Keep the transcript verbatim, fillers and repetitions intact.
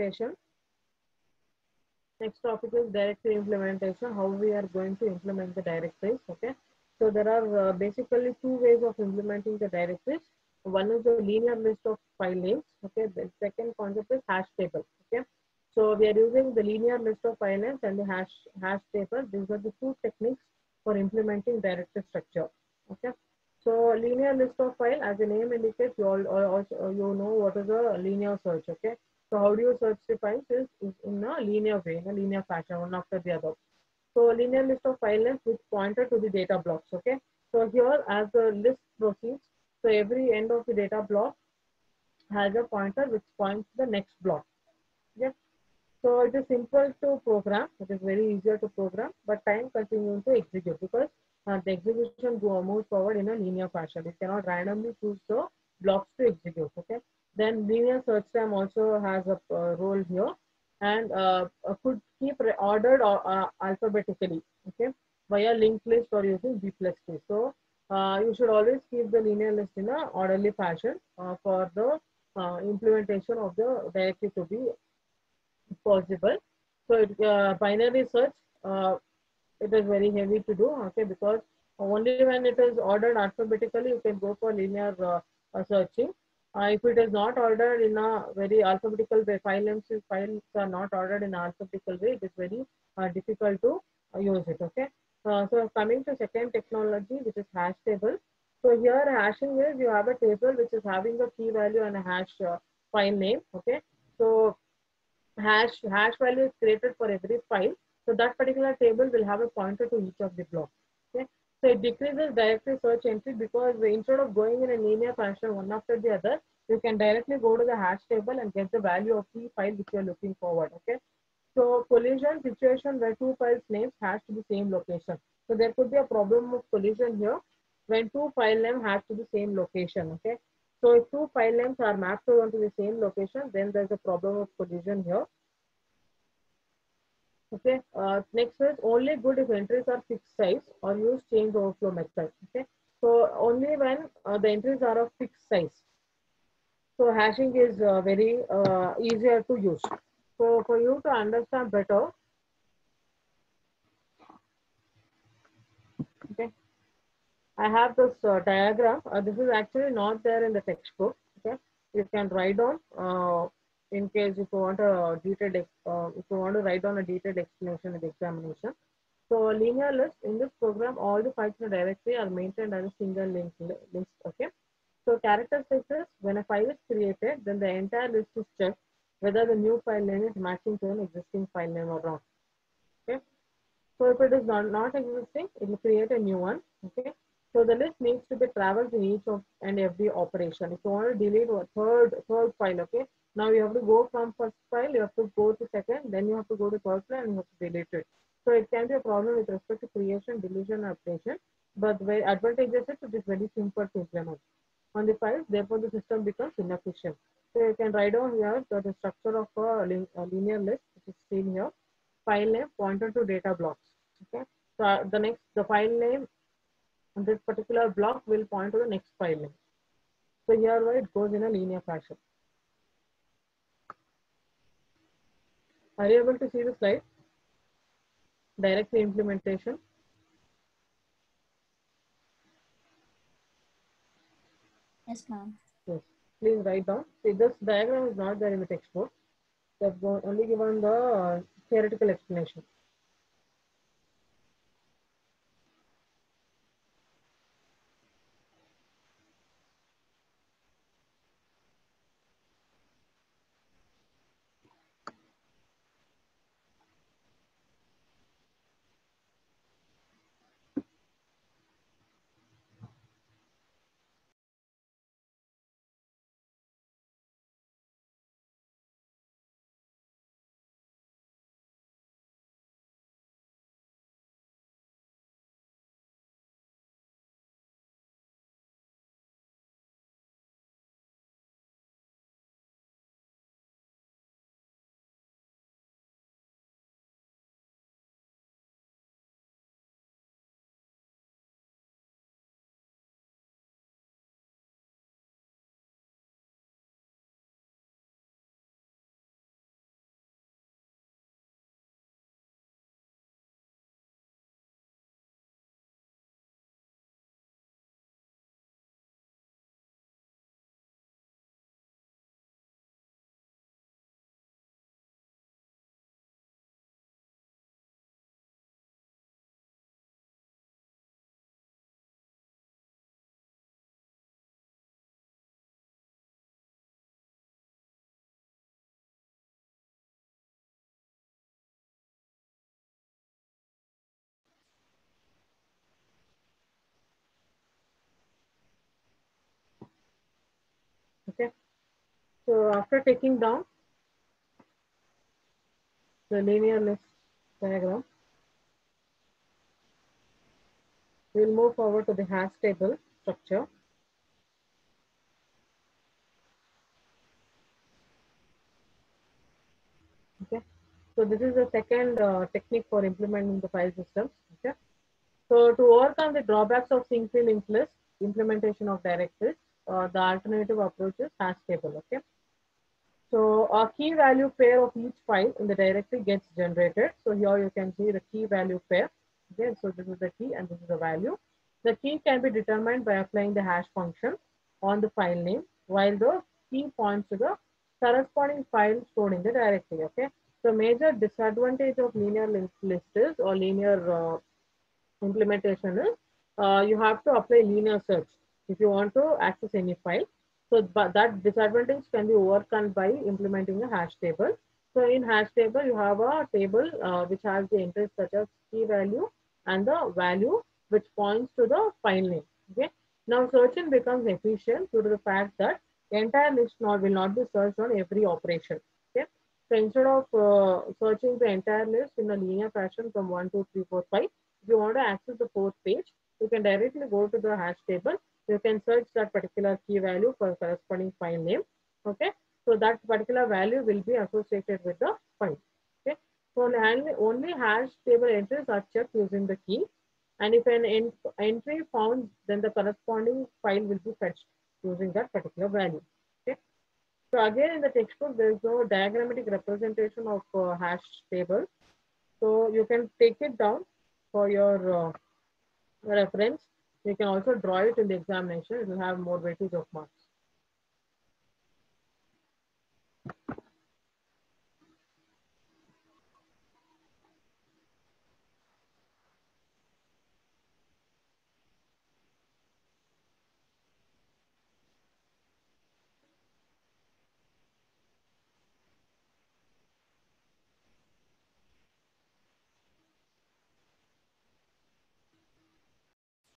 session. Next topic is directory implementation, how we are going to implement the directories. Okay, so there are uh, basically two ways of implementing the directories. One is a linear list of file names. Okay, the second concept is hash table. Okay, so we are using the linear list of file names and the hash hash table. These are the two techniques for implementing directory structure. Okay, so linear list of file, as the name indicates, you all also you know what is a linear search. Okay, so how do you search the files is, is in a linear way, in a linear fashion, one after the other. So linear list of file names which pointer to the data blocks. Okay. So here as the list proceeds, so every end of the data block has a pointer which points to the next block. Yeah. So it is simple to program. It is very easier to program, but time consuming to execute because uh, the execution go moves forward in a linear fashion. It cannot randomly choose the blocks to execute. Okay. Then linear search time also has a uh, role here, and uh, uh, could keep ordered or uh, alphabetically. Okay, via linked list or using B plus T. So uh, you should always keep the linear list in a orderly fashion uh, for the uh, implementation of the directory to be possible. So it, uh, binary search, uh, it is very heavy to do, okay, because only when it is ordered alphabetically, you can go for linear uh, uh, searching. Uh, if it is not ordered in a very alphabetical way, file names, files are not ordered in alphabetical way, it is very uh, difficult to uh, use it, okay. Uh, so coming to second technology, which is hash table. So here hashing is you have a table which is having a key value and a hash uh, file name, okay. So hash hash value is created for every file. So that particular table will have a pointer to each of the blocks. Okay. So it decreases directory search entry because instead of going in a linear fashion one after the other, you can directly go to the hash table and get the value of the file which you are looking forward. Okay. So collision situation where two files names hash to the same location. So there could be a problem of collision here when two file names hash to the same location. Okay. So if two file names are mapped onto the same location, then there's a problem of collision here. Okay. Uh, next is only good if entries are fixed size or use change overflow method. Okay. So only when uh, the entries are of fixed size. So hashing is uh, very uh, easier to use. So for you to understand better, okay, I have this uh, diagram. Uh, this is actually not there in the textbook. Okay, you can write down uh, in case if you want a detailed, uh, if you want to write down a detailed explanation in the examination. So linear list in this program, all the files in the directory are maintained as a single link list. Okay. So characteristics is when a file is created, then the entire list is checked whether the new file name is matching to an existing file name or not. Okay. So if it is not, not existing, it will create a new one. Okay. So the list needs to be traversed in each of and every operation. If you want to delete a third third file, okay. Now you have to go from first file, you have to go to second, then you have to go to third file and you have to delete it. So it can be a problem with respect to creation, deletion, or updation. But the advantages is it is very simple to implement on the files. Therefore, the system becomes inefficient. So you can write down here the, the structure of a, lin a linear list, which is seen here. File name pointer to data blocks. Okay. So uh, the next, the file name on this particular block will point to the next file name. So here where it goes in a linear fashion. Are you able to see the slide? Directly implementation. Yes, ma'am. Yes. Please write down. See, this diagram is not there in the textbook. They've only given the uh, theoretical explanation. Okay. So after taking down the linear list diagram, we'll move forward to the hash table structure. Okay. So this is the second uh, technique for implementing the file systems. Okay. So to overcome the drawbacks of single linked list implementation of directories, uh, the alternative approach is hash table. Okay. So a key value pair of each file in the directory gets generated. So here you can see the key value pair. Okay, so this is the key and this is the value. The key can be determined by applying the hash function on the file name, while the key points to the corresponding file stored in the directory. Okay. So major disadvantage of linear list is or linear uh, implementation is uh, you have to apply linear search if you want to access any file. So but that disadvantage can be overcome by implementing a hash table. So in hash table, you have a table uh, which has the entries such as key value and the value which points to the file name. Okay. Now searching becomes efficient due to the fact that the entire list not, will not be searched on every operation. Okay. So instead of uh, searching the entire list in a linear fashion from one, two, three, four, five, if you want to access the fourth page, you can directly go to the hash table. You can search that particular key value for corresponding file name. Okay. So that particular value will be associated with the file. Okay. So only, only hash table entries are checked using the key. And if an ent entry found, then the corresponding file will be fetched using that particular value. Okay. So again, in the textbook, there is no diagrammatic representation of uh, hash table. So you can take it down for your uh, reference. You can also draw it in the examination. It will have more weightage of marks.